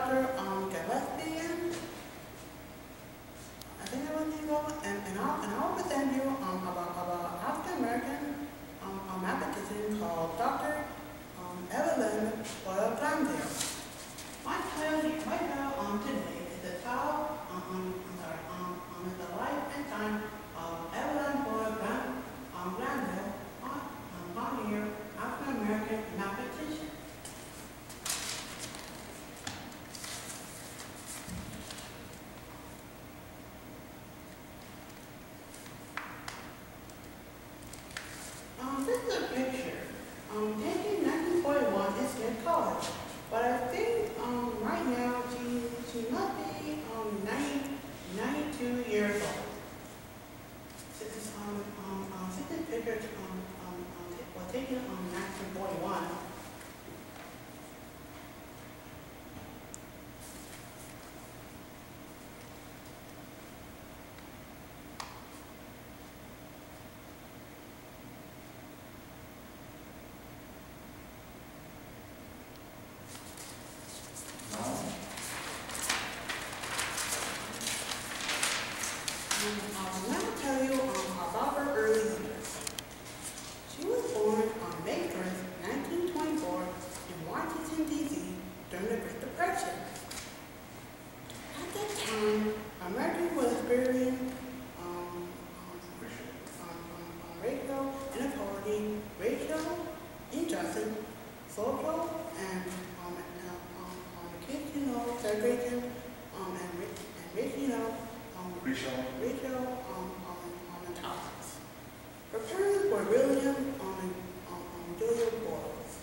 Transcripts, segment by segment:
Dr. Gillespie. I think that was his name, and I'll present you about African American mathematician called Dr. Evelyn for Granville. My title today is the child the life and time of Evelyn for Granville, pioneer African American mathematician. This is a picture taken in 1941 in Smith College, but I think right now she must be 92 years old. This picture was taken in 1941. Let me tell you about her early years. She was born on May 1st, 1924 in Washington, D.C. during the Great Depression. At that time, America was experiencing racial inequality, racial injustice, social and educational segregation, and racial intolerance. Her parents were William and Julia Boyles.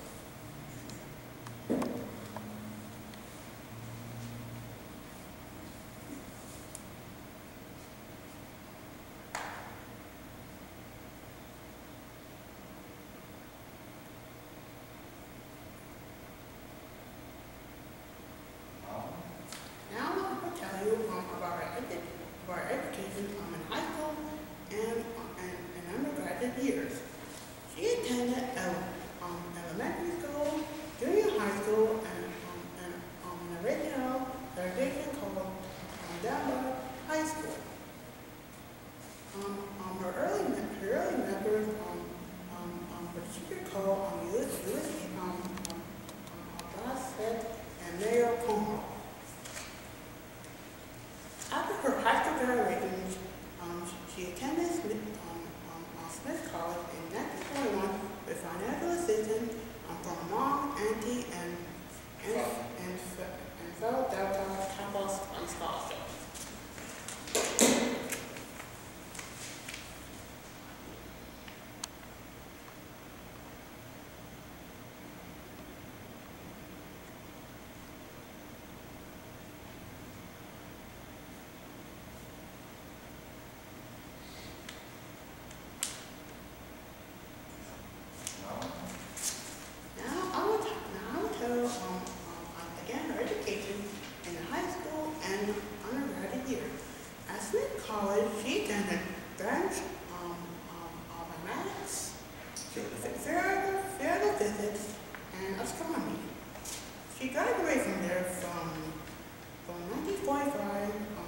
Now I will tell you about her education in high school and undergraduate years. She attended elementary school, junior high school, and a regional segregation called Denver High School. Her early members were teachers called U.S. Bassett and Mayor Como. After her high school graduation, she attended Smith College in 1941 with financial assistance from a mom, auntie, and fellow Delta Kappa scholarship. Again, her education in high school and undergraduate years. At Smith College, she attended branch mathematics, physical physics, and astronomy. She graduated from there from 1945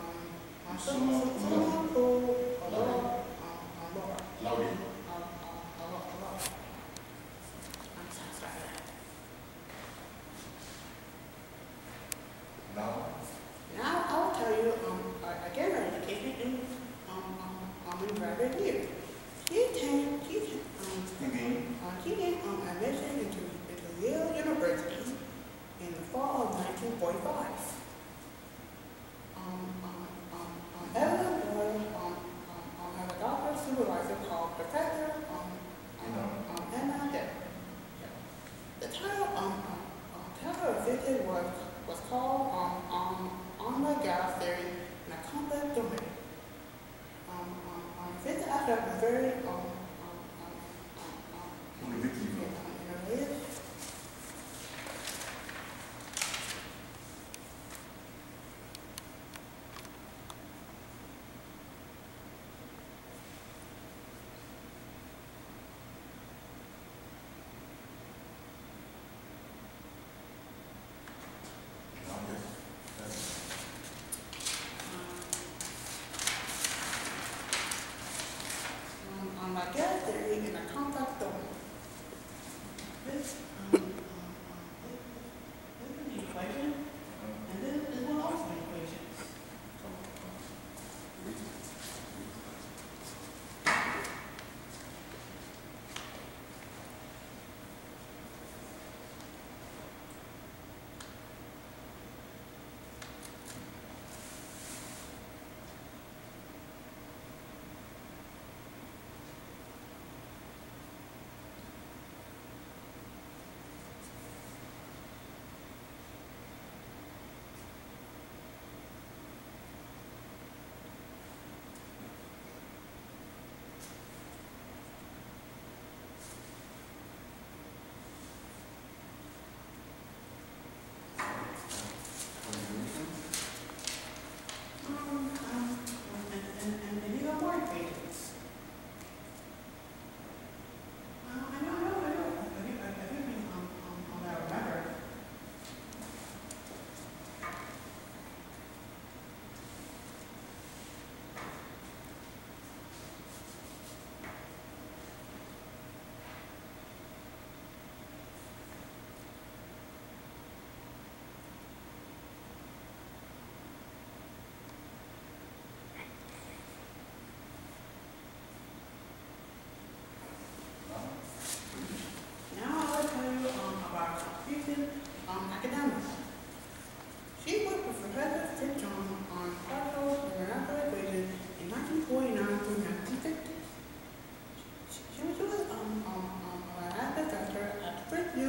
Now I will tell you again her education in graduate years. She gained admission into Yale University in the fall of 1945. Evelyn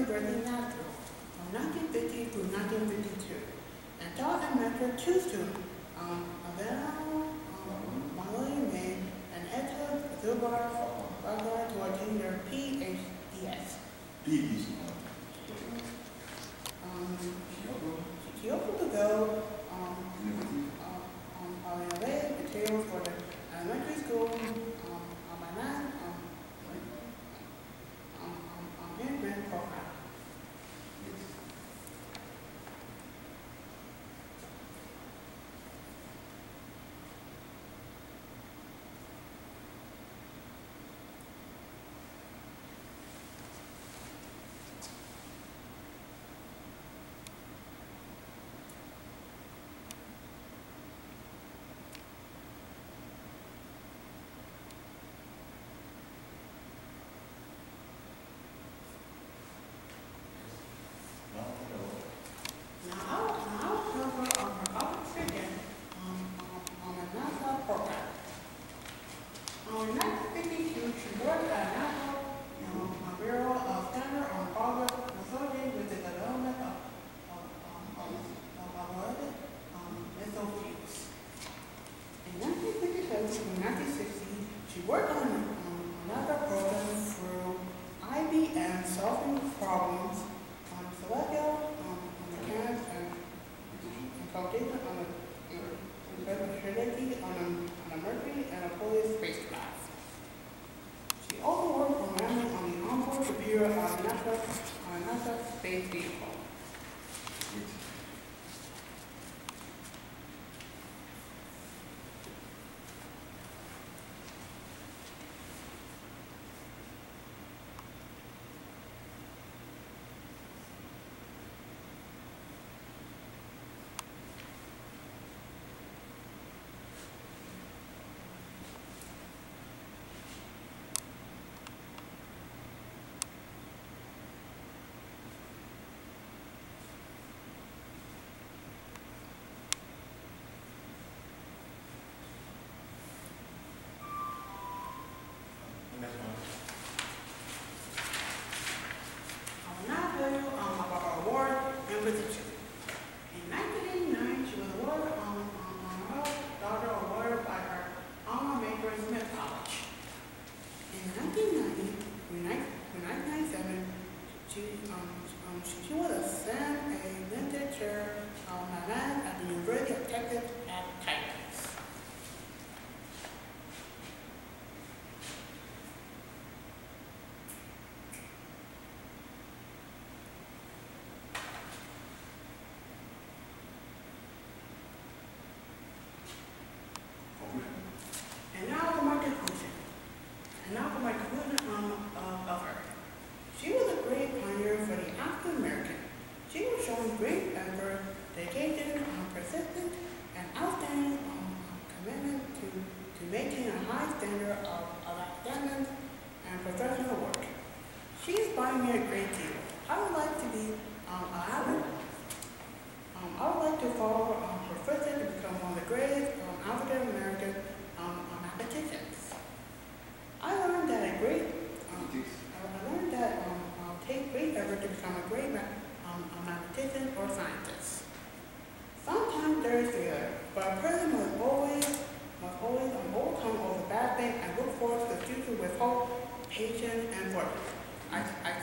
University Nashville from 1950 to 1952 and taught and mentored two students, Izabelle Nani and Izabelle Nani to attain their PhDs. She opened to go on related materials for the elementary school on my last immigrant program. In 1960, she worked on another program through IBM solving problems on cellular, on the camps, and calculation on the rigidity on a Mercury and Apollo spacecraft. She also worked programming on the onboard computer on NASA space vehicle. In 1989, she was awarded her daughter award by her alma mater, Smith College. In 1997, she was assigned a literature math at the University of Texas at Texas. And now for my conclusion. Of her. She was a great pioneer for the African American. She was showing great effort, dedication, persistence, and outstanding commitment to maintain a high standard of academic and professional work. She inspired me a great deal. I would like to be I would like to follow her footsteps to become one of the greatest African American mathematicians. I learned that take great effort to become a great mathematician or scientist. Sometimes there is failure, but a person must always overcome all the bad things and look forward to the future with hope, patience, and work. I